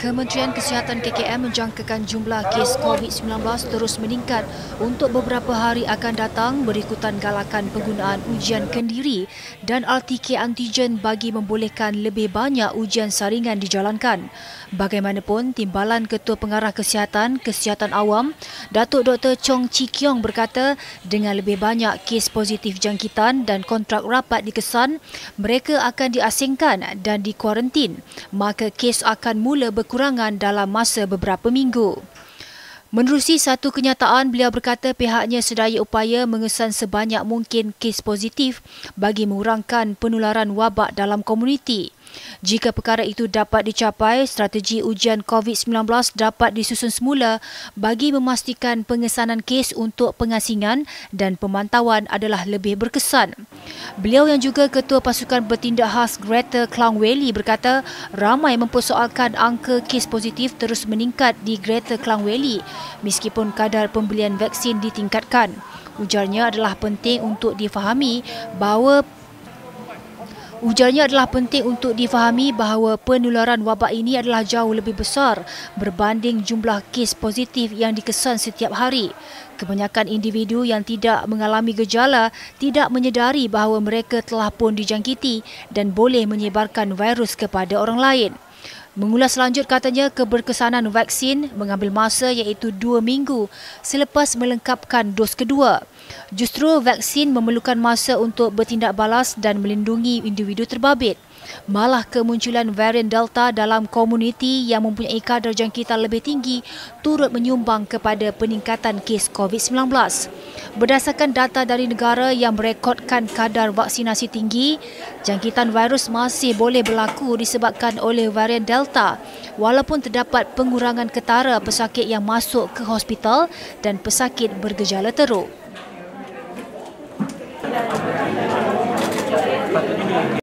Kementerian Kesihatan KKM menjangkakan jumlah kes COVID-19 terus meningkat untuk beberapa hari akan datang berikutan galakan penggunaan ujian kendiri dan RTK antigen bagi membolehkan lebih banyak ujian saringan dijalankan. Bagaimanapun, Timbalan Ketua Pengarah Kesihatan Awam, Datuk Dr. Chong Chi Kiong berkata, dengan lebih banyak kes positif jangkitan dan kontrak rapat dikesan, mereka akan diasingkan dan dikuarantin, maka kes akan mula berkurangan dalam masa beberapa minggu. Menerusi satu kenyataan, beliau berkata pihaknya sedaya upaya mengesan sebanyak mungkin kes positif bagi mengurangkan penularan wabak dalam komuniti. Jika perkara itu dapat dicapai, strategi ujian COVID-19 dapat disusun semula bagi memastikan pengesanan kes untuk pengasingan dan pemantauan adalah lebih berkesan. Beliau yang juga Ketua Pasukan Bertindak Khas Greater Klang Valley berkata ramai mempersoalkan angka kes positif terus meningkat di Greater Klang Valley meskipun kadar pembelian vaksin ditingkatkan. Ujarnya adalah penting untuk difahami bahawa penularan wabak ini adalah jauh lebih besar berbanding jumlah kes positif yang dikesan setiap hari. Kebanyakan individu yang tidak mengalami gejala tidak menyedari bahawa mereka telah pun dijangkiti dan boleh menyebarkan virus kepada orang lain. Mengulas lanjut, katanya keberkesanan vaksin mengambil masa iaitu 2 minggu selepas melengkapkan dos kedua. Justru vaksin memerlukan masa untuk bertindak balas dan melindungi individu terbabit. Malah kemunculan varian Delta dalam komuniti yang mempunyai kadar jangkitan lebih tinggi turut menyumbang kepada peningkatan kes COVID-19. Berdasarkan data dari negara yang merekodkan kadar vaksinasi tinggi, jangkitan virus masih boleh berlaku disebabkan oleh varian Delta walaupun terdapat pengurangan ketara pesakit yang masuk ke hospital dan pesakit bergejala teruk.